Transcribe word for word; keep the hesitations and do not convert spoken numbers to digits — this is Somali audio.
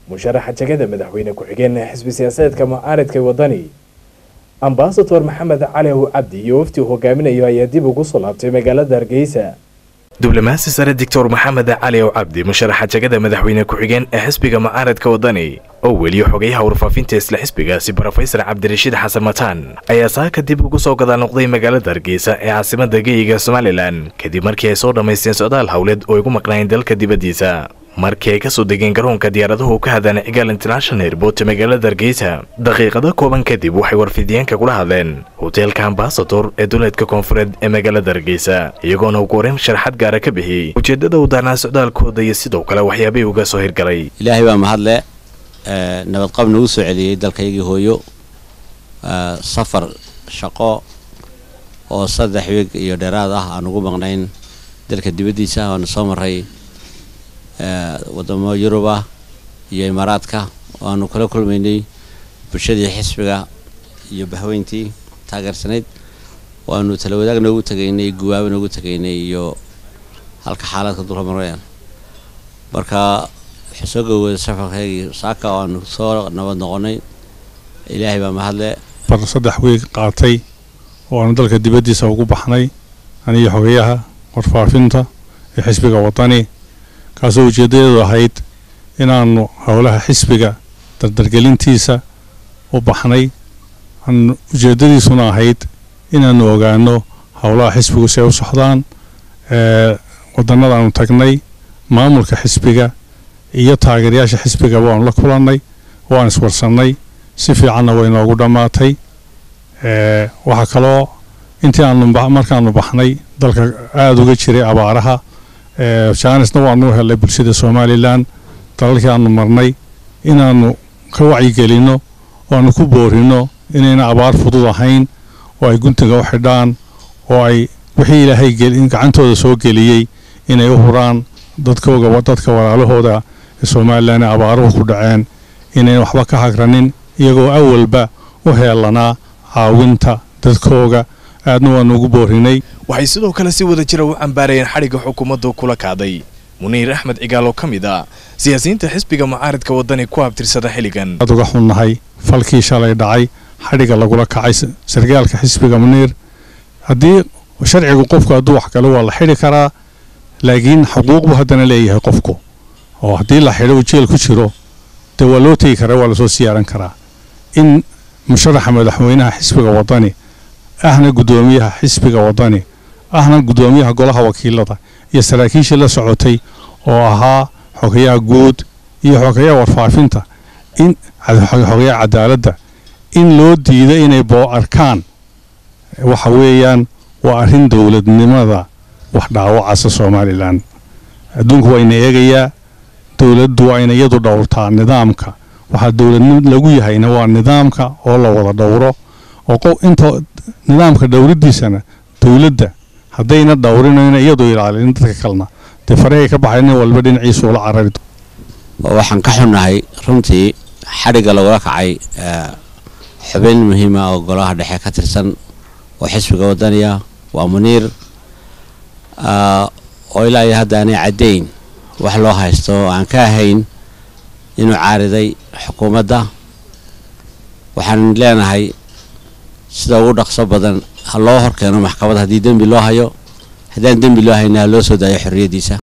musharaxa jagada madaxweyne ku-xigeen xisbi siyaasadeedka mucaaradka wadani ambasador maxamed cali cabdi iyo wafdi hogaaminayo ayaa dib ugu soo laabtay magaalada Hargeysa. diblomaasi sare Dr Maxamed Cali Cabdi musharaxa jagada madaxweyne ku-xigeen ee xisbiga mucaaradka wadani oo weli xogayaha warfaafinta isla xisbigaasi Professor Cabdirashiid Xasan Mataan ayaa saaka dib ugu soo gadaa noqday magaalada Hargeysa ee caasimadda geeyiga Somaliland kadib markii ay soo dhameysteen socdaal hawleed oo ugu maqnaayeen dalka dibadiisa. markii ay ka soo degeen garoonka diyaaradahu ka hadaan Cigaal International Airport magaalada Hargeysa daqiiqado kooban kadib waxay warfidiyeenka kula hadleen hoteelka Ambassador ee dowladka koonfureed ee magaalada Hargeysa iyagoona ugu horeyn sharaxaad gaar ah ka bixiyay ujeedada uu daarnaa socdaalkooda iyo sidoo kale waxyaabay uga soo hirgalay. ilaahay baa mahadle nabad qab nagu soo celiyay dalkaygii hooyo safar shaqo oo saddex week iyo dheeraad ah aan ugu maqnayn dalka dibadiisa oo soo maray wadamo Yuruba iyo Imaaraadka oo aanu kala kulmaynay bulshadii xisbiga iyo bahweyntii taageersaneyd oo aanu tala wadaag noogu tagaynay guwaab noogu tagaynay iyo halka xaaladka dulka marayaan. marka xisooga safarkayga saaka oo aanu soo nabad noqonay ilaahay baa mahadle. bar saddex week qaatay oo aanu dalka dibadiisa ugu baxnay aniga xogayaha warfaafinta ee xisbiga wadani kaasoo ujeedadu ahayd inaanu hawlaha xisbiga dardargelintiisa u baxnay aan ujeedadiisuna ahayd inaanu ogaano hawlaha xisbigu si ay u socdaan ee wadannadaanu tagnay maamulka xisbiga iyo taageerayaasha xisbiga waanu la kulannay waan iswarsanay si fiicanna way noogu dhamaatay ee waxa kaloo intii aanu markaanu baxnay dalka aad uga jiray abaaraha ee jaanisna waanu helay bulshada Somaliland dalalkii aanu marnay inaanu ka wacyi gelino oo aanu ku boorino inayna abaar fudud ahayn oo ay guntiga u xidhaan oo ay wixii Ilaahay gelin gacantooda soo geliyay inay u huraan dadkooga wadadka walaalahooda ee Somaliland abaaruhu ku dhaceen inay waxba ka hagranin iyagoo awalba u heelana caawinta dadkooga aadna waan ugu boorinay. waxay sidoo kale si wada jira u cambaarayeen xariga xukuumadda kula kaaday Muniir Axmed Cigaal oo kamida siyaasiyiinta xisbiga mucaaradka wadani ku abtirsada xiligan. aad uga xunnahay falkii shalay dhacay xariga lagula kacay sargaalka xisbiga Muniir hadii sharcigu qofku haduu wax kale waa la xiri karaa laakiin xuquuqdu hadana leeyahay qofku oo hadii la xiro jeel ku jiro de waa loo tagi karaa waa la soo siyaaran karaa in musharaxa madaxweynaha xisbiga wadani ahna gudoomiyaha xisbiga wadani ahna gudoomiyaha golaha wakiilada iyo saraakiisha la socotay oo ahaa xogayaha guud iyo xogayaha warfaafinta in xogayaha cadaaladda in loo diiday inay boo arkaan waxa weeyaan waa arrin dawladnimada wax dhaawacaysa Somaliland. adduunku waa inay eegayaa dawladdu waa inay iyadu dhowrtaa nidaamka waxa dawladnimada lagu yahayna waa nidaamka oo la wada dhowro oo inta nidaamka dawladdiisana dawladda hadayna dhowrinayna iyadoo ilaalin dadka kalena de faray ka baxayna walba dhinaciisa la carari. waxaan ka xunahay runtii xariga lagula kacay xubin muhiim ah oo golaha dhexe ka tirsan oo xisbiga wadaniga waa Muniir oo ilaa hadda aanay cadeyn wax loo haysto aan ka ahayn inuu caariday xukuumadda. waxaan leenahay sida ugu dhaqso badan ha loo horkeeno maxkamad hadii dambi loo hayo hadaan dambi loo hayna loo soo daayo xorriyadiisa.